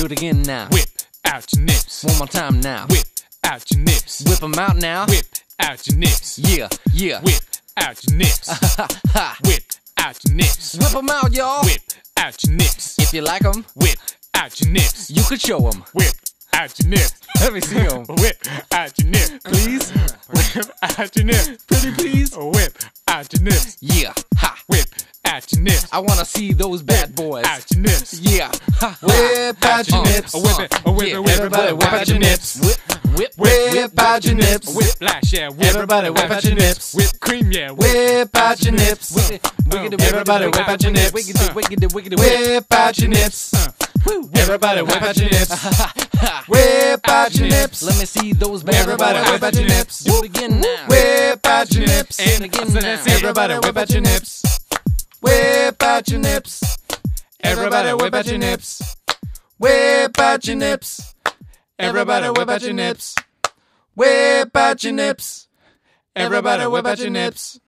Do it again now. Whip out your nips. One more time now. Whip out your nips. Whip them out now. Whip out your nips. Yeah, yeah. Whip out your nips. Whip out your nips. Whip them out, y'all. Whip out your nips. If you like them, Whip out your nips. you could show them. Whip out your nips. Let me see them. Whip out your nips. Please? Whip out your nips. Pretty please? Whip out your nips. Yeah. Ha. Whip out your nips. I want to see those bad boys. Out your nips. Yeah. Ha. Whip out your nips. Whip it, whip it, whip it. Everybody whip out your nips. Whip out your nips. Whip flash, yeah. Whip. Everybody whip out your nips. Whip cream, yeah. Whip out your nips. Everybody whip out your nips. Whip out your nips. Everybody whip out your nips. Whip out your nips. Let me see those bad Everybody boys. whip out your nips. Do it again now. Whip out your nips. And again now. Everybody whip out your nips. Whip out your nips. Everybody whip out your nips. Whip out your nips. Everybody whip out your nips. Whip out your nips. Everybody whip out your nips.